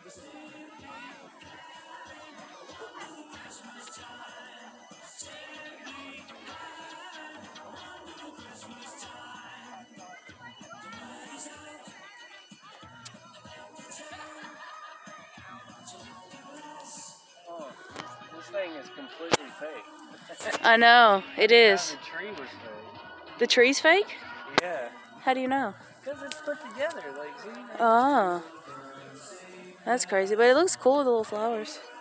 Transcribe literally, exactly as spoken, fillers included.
Oh, this thing is completely fake. I know, it is. The tree was fake. The tree's fake? Yeah. How do you know? Because it's put together, like, see? Oh. That's crazy, but it looks cool with the little flowers.